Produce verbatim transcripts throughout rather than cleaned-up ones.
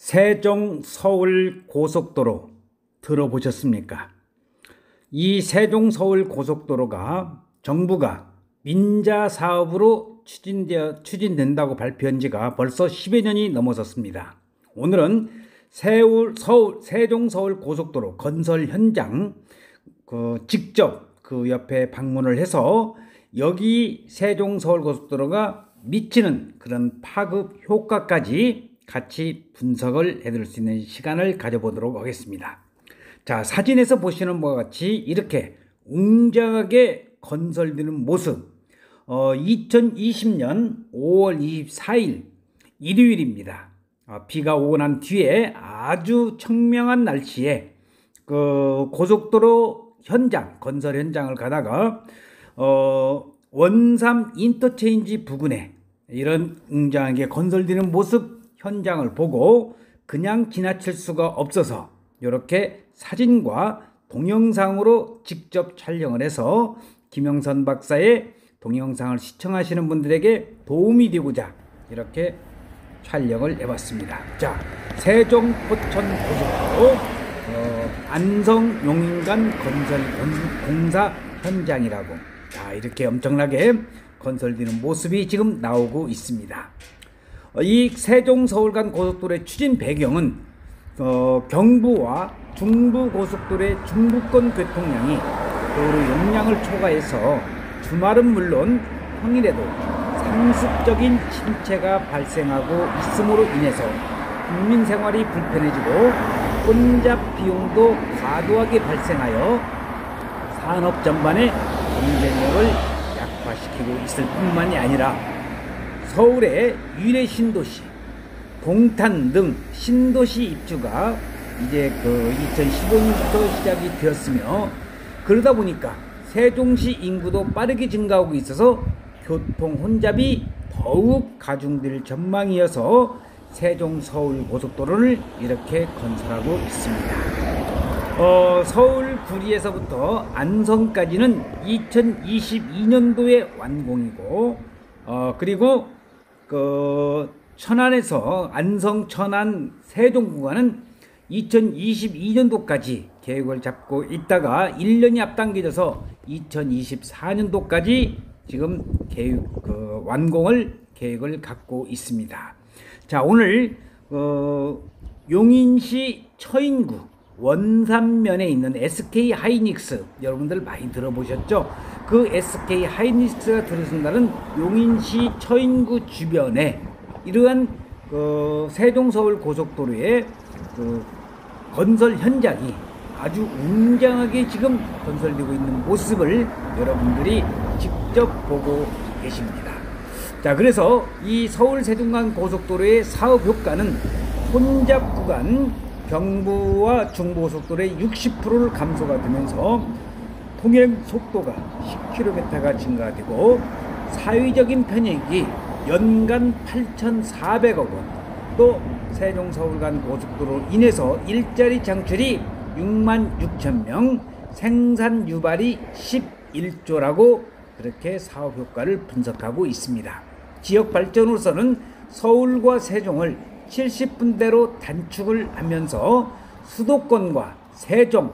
세종 서울 고속도로 들어보셨습니까? 이 세종 서울 고속도로가 정부가 민자 사업으로 추진되어, 추진된다고 발표한 지가 벌써 십여 년이 넘어섰습니다. 오늘은 세울, 서울, 세종 서울 고속도로 건설 현장 그 직접 그 옆에 방문을 해서 여기 세종 서울 고속도로가 미치는 그런 파급 효과까지 같이 분석을 해드릴 수 있는 시간을 가져보도록 하겠습니다. 자, 사진에서 보시는 바와 같이 이렇게 웅장하게 건설되는 모습, 어, 이천이십 년 오월 이십사일 일요일입니다. 어, 비가 오고 난 뒤에 아주 청명한 날씨에 그 고속도로 현장, 건설 현장을 가다가 어, 원삼 인터체인지 부근에 이런 웅장하게 건설되는 모습 현장을 보고 그냥 지나칠 수가 없어서 이렇게 사진과 동영상으로 직접 촬영을 해서 김영선 박사의 동영상을 시청하시는 분들에게 도움이 되고자 이렇게 촬영을 해봤습니다. 자, 세종 포천 고속도로 어, 안성 용인간 건설 공사 현장이라고, 자, 이렇게 엄청나게 건설되는 모습이 지금 나오고 있습니다. 이 세종 서울 간 고속도로의 추진 배경은 어, 경부와 중부 고속도로의 중부권 교통량이 도로 용량을 초과해서 주말은 물론 평일에도 상습적인 침체가 발생하고 있음으로 인해서 국민 생활이 불편해지고 혼잡 비용도 과도하게 발생하여 산업 전반의 경쟁력을 약화시키고 있을 뿐만이 아니라 서울의 유일의 신도시 동탄 등 신도시 입주가 이제 그 이천십오 년부터 시작이 되었으며, 그러다 보니까 세종시 인구도 빠르게 증가하고 있어서 교통 혼잡이 더욱 가중될 전망이어서 세종 서울 고속도로를 이렇게 건설하고 있습니다. 어, 서울 구리에서부터 안성까지는 이천이십이 년도에 완공이고, 어, 그리고 그 천안에서 안성, 천안, 세종 구간은 이천이십이 년도까지 계획을 잡고 있다가 일 년이 앞당겨져서 이천이십사 년도까지 지금 계획, 그 완공을 계획을 갖고 있습니다. 자, 오늘 어, 용인시 처인구 원산면에 있는 에스케이 하이닉스, 여러분들 많이 들어보셨죠? 그 에스케이 하이닉스가 들어선다는 용인시 처인구 주변에 이러한 그 세종 서울 고속도로의 그 건설 현장이 아주 웅장하게 지금 건설되고 있는 모습을 여러분들이 직접 보고 계십니다. 자, 그래서 이 서울 세종간 고속도로의 사업 효과는 혼잡 구간 경부와 중부고속도로의 육십 퍼센트를 감소가 되면서 통행 속도가 십 킬로미터가 증가되고 사회적인 편익이 연간 팔천사백억 원, 또 세종 서울 간 고속도로 인해서 일자리 창출이 육만 육천 명, 생산 유발이 십일조라고 그렇게 사업 효과를 분석하고 있습니다. 지역 발전으로서는 서울과 세종을 칠십 분대로 단축을 하면서 수도권과 세종,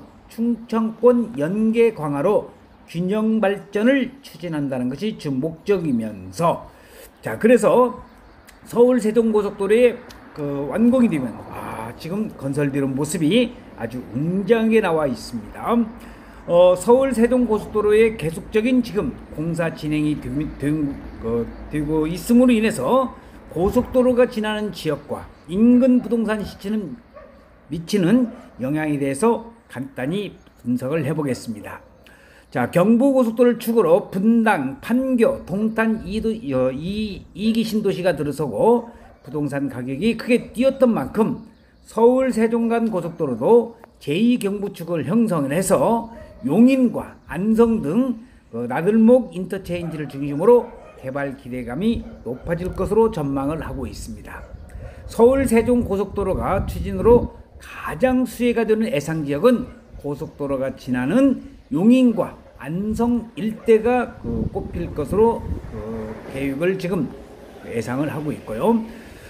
충청권 연계 강화로 균형 발전을 추진한다는 것이 주 목적이면서, 자, 그래서 서울 세종 고속도로의 그 완공이 되면 아, 지금 건설되는 모습이 아주 웅장하게 나와 있습니다. 어, 서울 세종 고속도로의 계속적인 지금 공사 진행이 되, 되, 어, 되고 있음으로 인해서 고속도로가 지나는 지역과 인근 부동산 시치는 미치는 영향에 대해서 간단히 분석을 해보겠습니다. 자, 경부고속도로를 축으로 분당, 판교, 동탄 이도, 어, 이, 이기 신도시가 들어서고 부동산 가격이 크게 뛰었던 만큼 서울 세종 간 고속도로도 제이 경부축을 형성을 해서 용인과 안성 등 그 나들목 인터체인지를 중심으로 개발 기대감이 높아질 것으로 전망을 하고 있습니다. 서울 세종 고속도로가 추진으로 가장 수혜가 되는 예상지역은 고속도로가 지나는 용인과 안성 일대가 그 꼽힐 것으로 그 계획을 지금 예상을 하고 있고요.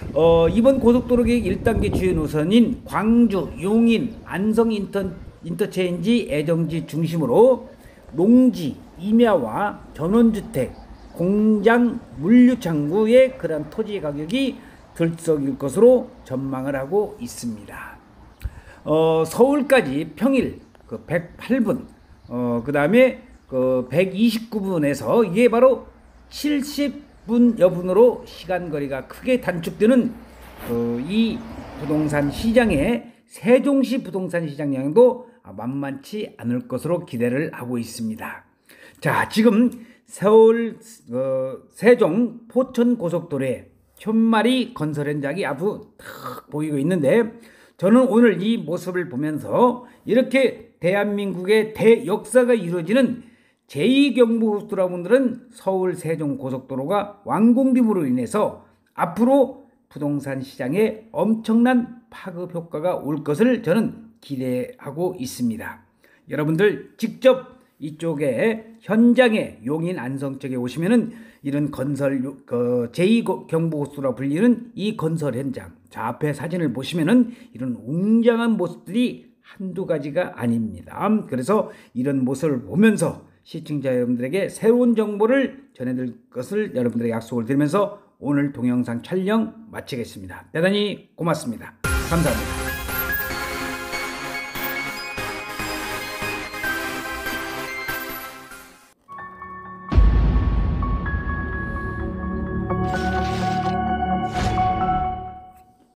어, 이번 고속도로 계획 일 단계 주요 노선인 광주, 용인, 안성 인터, 인터체인지, 애정지 중심으로 농지, 임야와 전원주택, 공장, 물류창고의 그런 토지 가격이 들썩일 것으로 전망을 하고 있습니다. 어, 서울까지 평일 그 백팔 분, 어, 그 다음에 그 백이십구 분에서 이게 바로 칠십 분 여분으로 시간 거리가 크게 단축되는 그 이 부동산 시장의 세종시 부동산 시장 영향도 만만치 않을 것으로 기대를 하고 있습니다. 자, 지금 서울 어, 세종 포천 고속도로에 현마리 건설 현장이 아주 탁 보이고 있는데, 저는 오늘 이 모습을 보면서 이렇게 대한민국의 대역사가 이루어지는 제이 경부고속도로분들은 서울 세종 고속도로가 완공됨으로 인해서 앞으로 부동산 시장에 엄청난 파급 효과가 올 것을 저는 기대하고 있습니다. 여러분들 직접 이쪽에 현장에 용인 안성 쪽에 오시면은 이런 건설 그 제이 경부고속도로라 불리는 이 건설 현장, 자 앞에 사진을 보시면은 이런 웅장한 모습들이 한두 가지가 아닙니다. 그래서 이런 모습을 보면서 시청자 여러분들에게 새로운 정보를 전해드릴 것을 여러분들에게 약속을 드리면서 오늘 동영상 촬영 마치겠습니다. 대단히 고맙습니다. 감사합니다.